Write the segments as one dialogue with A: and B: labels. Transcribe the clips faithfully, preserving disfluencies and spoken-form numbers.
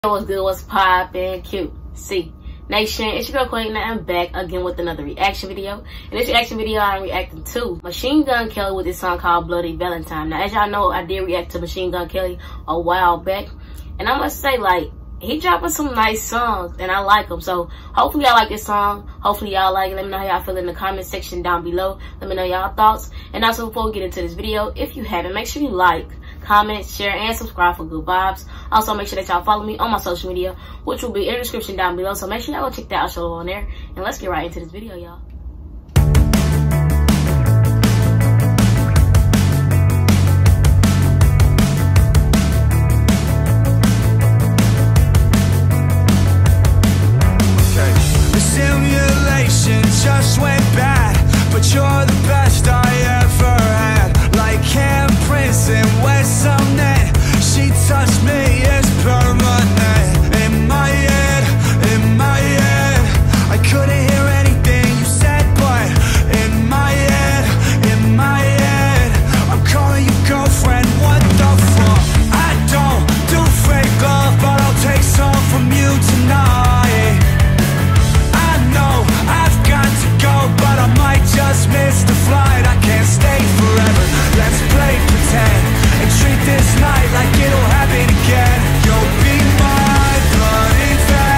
A: What's good, what's poppin', cute, see, nation, it's your girl Queen, and I'm back again with another reaction video. In this reaction video, I'm reacting to Machine Gun Kelly with this song called Bloody Valentine. Now, as y'all know, I did react to Machine Gun Kelly a while back, and I must say, like, he dropping some nice songs, and I like them. So, hopefully y'all like this song. Hopefully y'all like it. Let me know how y'all feel in the comment section down below. Let me know y'all thoughts. And also, before we get into this video, if you haven't, make sure you like, comment, share, and subscribe for good vibes. Also, make sure that y'all follow me on my social media, which will be in the description down below. So, make sure y'all go check that out show on there. And let's get right into this video, y'all.
B: Just went bad, but you're the best I ever had. Like handprints and wet cement, she touched me, it's permanent. In my head, in my head, I couldn't hear anything you said, but in my head, in my head, I'm calling you girlfriend, what the fuck? I don't do fake love, but I'll take some from you tonight. I know I've got to go, but I might just miss the flight. I can't stay forever, let's play pretend and treat this night like it'll happen again. You'll be my bloody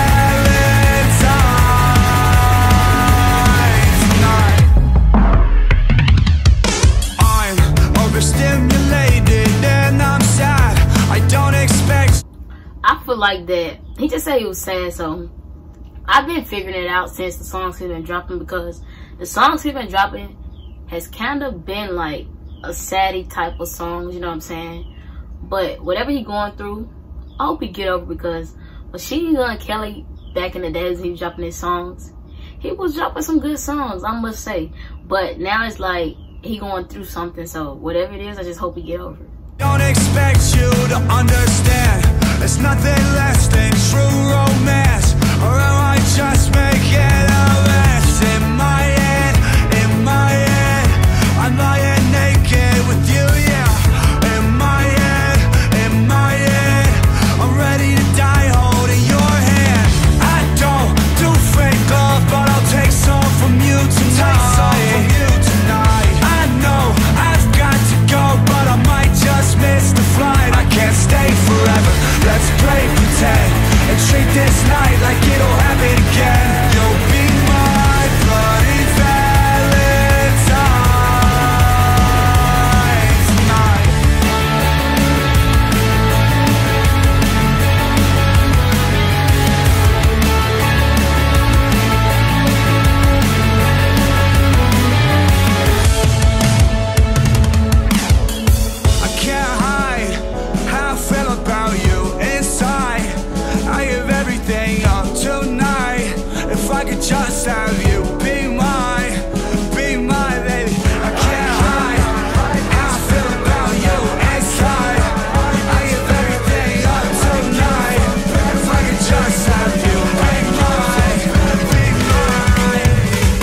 B: Valentine tonight. I'm overstimulated and I'm sad, I don't expect.
A: I feel like that he just said he was sad, so I've been figuring it out since the songs he's been dropping, because the songs he's been dropping has kind of been like a saddie type of songs, you know what I'm saying? But whatever he going through, I hope he get over, because Machine Gun Kelly, back in the days he was dropping his songs, he was dropping some good songs, I must say. But now it's like he going through something, so whatever it is, I just hope he get over it.
B: Don't expect you to understand, it's nothing less than true romance, or I might just make it a mess. In my head, in my head, I'm lying naked with you, yeah. In my head, in my head, I'm ready to die holding your hand. I don't do fake love, but I'll take some from you tonight. I know I've got to go, but I might just miss the flight. I can't stay forever, let's play pretend and treat this night like it'll happen again. You'll be my bloody Valentine tonight. I can't hide how I feel about you inside. I give everything up tonight. If I could just have you be mine, be my baby. I can't hide how I feel about you inside. I give everything up tonight. If I could just have you be mine, be mine.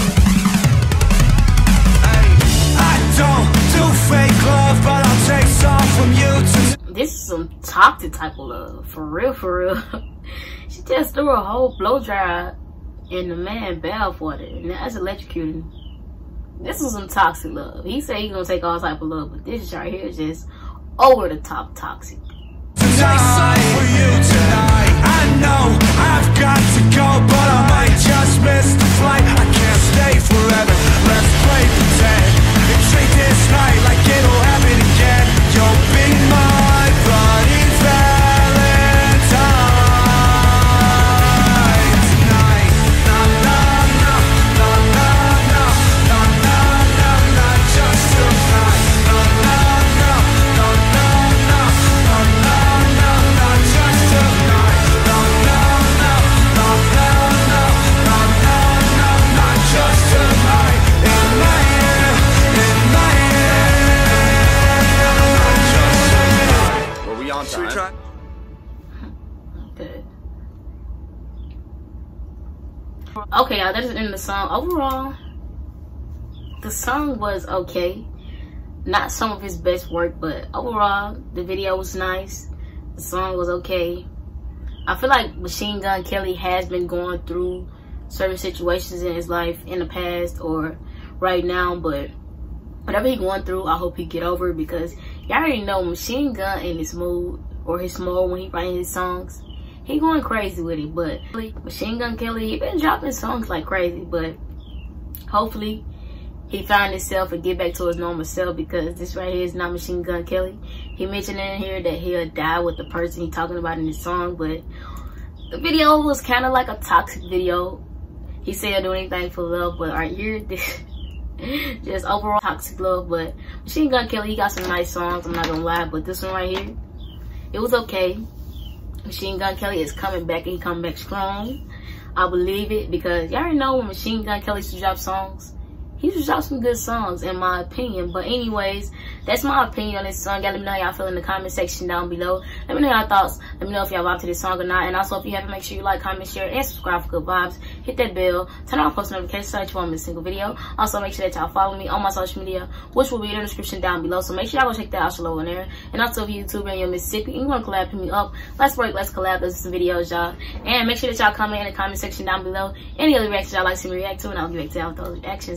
B: Hey, I don't do fake love, but I'll take some from you tonight.
A: This is some toxic type of love, for real, for real. She just threw a whole blow dryer in the man bath water, and that's electrocuting. This is some toxic love. He said he's gonna take all type of love, but this right here is just over the top toxic.
B: Tonight for you tonight. I know I've got to go, but I might just miss the flight. I can't stay forever, let's play pretend and treat this night like it'll happen again. You'll be my bloody Valentine tonight. Na na na na na na na na na na, just tonight. Na na na na na na na na na na, just tonight. Na na na na na na na na na na, just tonight. In my head, in my head, just tonight.
C: Were we on time?
B: Should we try?
A: Okay. Okay, y'all, that is the end of the song. Overall, the song was okay. Not some of his best work, but overall, the video was nice. The song was okay. I feel like Machine Gun Kelly has been going through certain situations in his life in the past or right now, but whatever he going through, I hope he get over it, because y'all already know Machine Gun in his mood or his mode when he writing his songs, he going crazy with it. But Machine Gun Kelly, he been dropping songs like crazy, but hopefully he find himself and get back to his normal self, because this right here is not Machine Gun Kelly. He mentioned in here that he'll die with the person he talking about in his song, but the video was kind of like a toxic video. He said he'll do anything for love, but right here, this just overall toxic love. But Machine Gun Kelly, he got some nice songs, I'm not gonna lie, but this one right here, it was okay. Machine Gun Kelly is coming back, and he coming back strong. I believe it, because y'all already know when Machine Gun Kelly used to drop songs, he used to drop some good songs in my opinion. But anyways, that's my opinion on this song. Y'all let me know how y'all feel in the comment section down below. Let me know y'all thoughts. Let me know if y'all vibe to this song or not. And also, if you haven't, make sure you like, comment, share, and subscribe for good vibes. Hit that bell, turn on post notifications so that you won't miss a single video. Also, make sure that y'all follow me on my social media, which will be in the description down below. So make sure y'all go check that out below in there. And also, if you're a YouTuber and you're Mississippi and you want to collab, hit me up. Let's break, let's collab, let's do some videos, y'all. And make sure that y'all comment in the comment section down below any other reactions y'all like to see me react to, and I'll get back to y'all with those reactions.